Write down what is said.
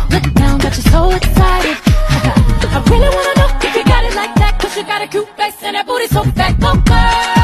Look down, got you so excited. I really wanna know if you got it like that, 'cause you got a cute face and that booty so fat. Go girl.